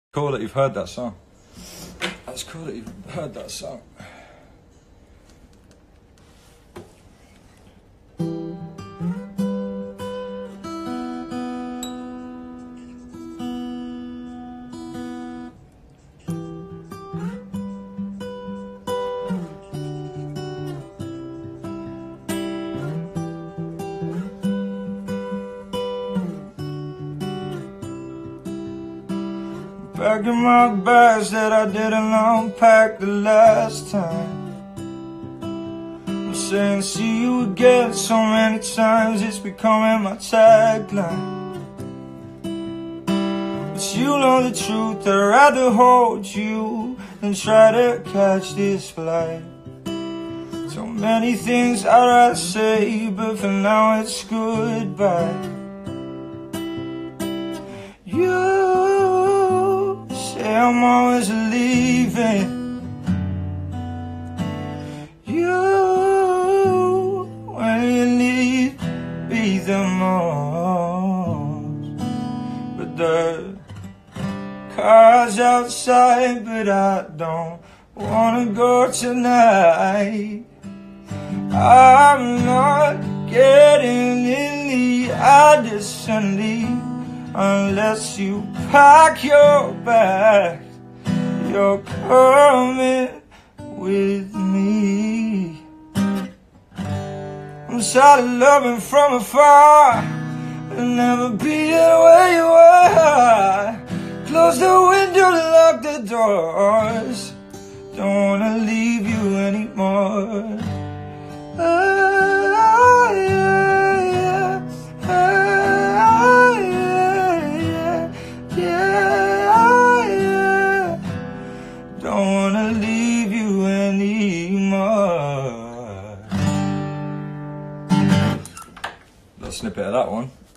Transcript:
Cool that you've heard that song. That's cool that you've heard that song. Back in my bags that I didn't unpack the last time. I'm saying see you again so many times, it's becoming my tagline. But you know the truth, I'd rather hold you than try to catch this flight. So many things I'd rather say, but for now it's goodbye. I'm always leaving you when you need me the most. But the car's outside, but I don't wanna go tonight. I'm not getting in the Addison unless you pack your bags. You're coming with me. I'm tired of loving from afar and never being where you are. Close the window, lock the doors. Don't wanna leave you anymore. Don't wanna leave you anymore. Little snippet of that one.